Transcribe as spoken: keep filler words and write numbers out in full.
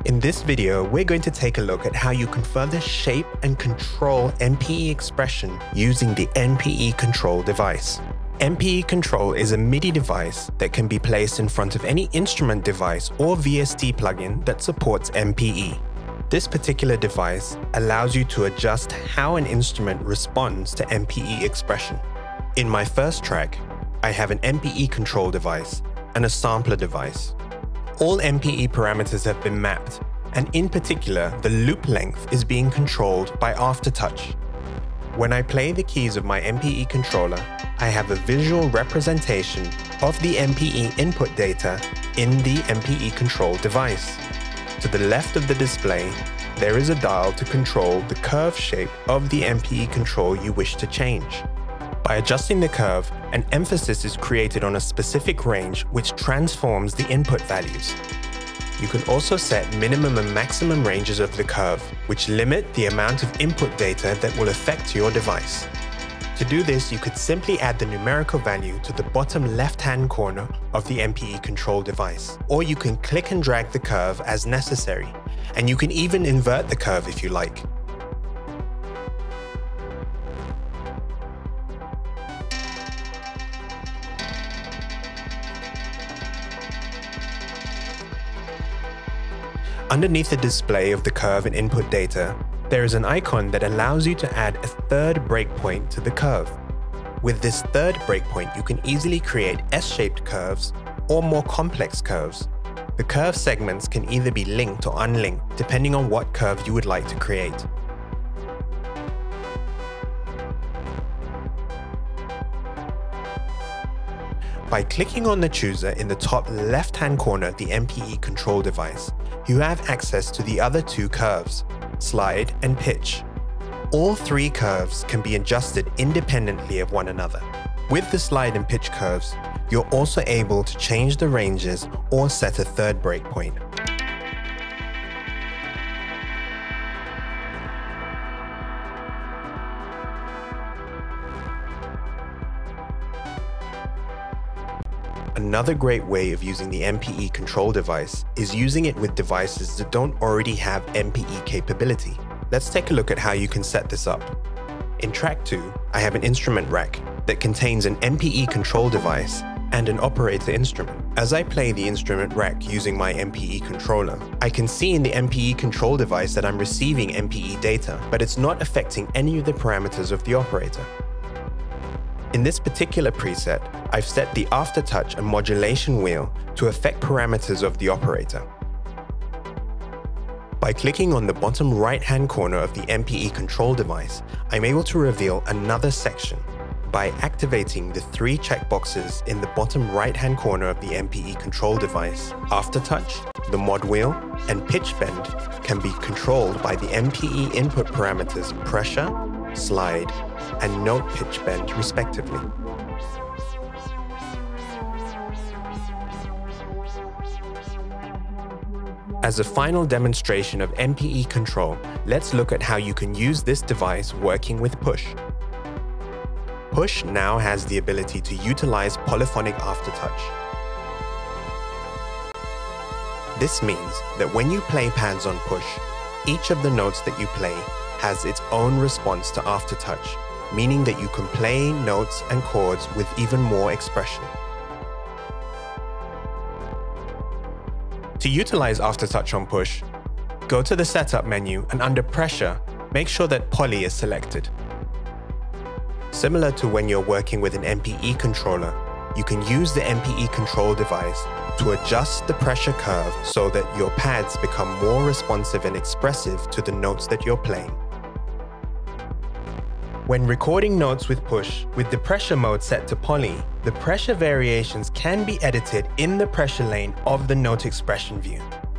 In this video, we're going to take a look at how you can further shape and control M P E expression using the M P E control device. M P E control is a MIDI device that can be placed in front of any instrument device or V S T plugin that supports M P E. This particular device allows you to adjust how an instrument responds to M P E expression. In my first track, I have an M P E control device and a sampler device. All M P E parameters have been mapped, and in particular, the loop length is being controlled by Aftertouch. When I play the keys of my M P E controller, I have a visual representation of the M P E input data in the M P E control device. To the left of the display, there is a dial to control the curve shape of the M P E control you wish to change. By adjusting the curve, an emphasis is created on a specific range which transforms the input values. You can also set minimum and maximum ranges of the curve, which limit the amount of input data that will affect your device. To do this, you could simply add the numerical value to the bottom left-hand corner of the M P E control device, or you can click and drag the curve as necessary, and you can even invert the curve if you like. Underneath the display of the curve and input data, there is an icon that allows you to add a third breakpoint to the curve. With this third breakpoint, you can easily create S-shaped curves or more complex curves. The curve segments can either be linked or unlinked, depending on what curve you would like to create. By clicking on the chooser in the top left-hand corner of the M P E control device, you have access to the other two curves, slide and pitch. All three curves can be adjusted independently of one another. With the slide and pitch curves, you're also able to change the ranges or set a third breakpoint. Another great way of using the M P E control device is using it with devices that don't already have M P E capability. Let's take a look at how you can set this up. In track two, I have an instrument rack that contains an M P E control device and an operator instrument. As I play the instrument rack using my M P E controller, I can see in the M P E control device that I'm receiving M P E data, but it's not affecting any of the parameters of the operator. In this particular preset, I've set the Aftertouch and modulation wheel to affect parameters of the operator. By clicking on the bottom right-hand corner of the M P E control device, I'm able to reveal another section. By activating the three checkboxes in the bottom right-hand corner of the M P E control device, Aftertouch, the mod wheel, and pitch bend can be controlled by the M P E input parameters pressure, slide, and note pitch bend respectively. As a final demonstration of M P E control, let's look at how you can use this device working with Push. Push now has the ability to utilize polyphonic aftertouch. This means that when you play pads on Push, each of the notes that you play has its own response to aftertouch, meaning that you can play notes and chords with even more expression. To utilize Aftertouch on Push, go to the Setup menu and under Pressure, make sure that Poly is selected. Similar to when you're working with an M P E controller, you can use the M P E control device to adjust the pressure curve so that your pads become more responsive and expressive to the notes that you're playing. When recording notes with Push, with the pressure mode set to Poly, the pressure variations can be edited in the pressure lane of the note expression view.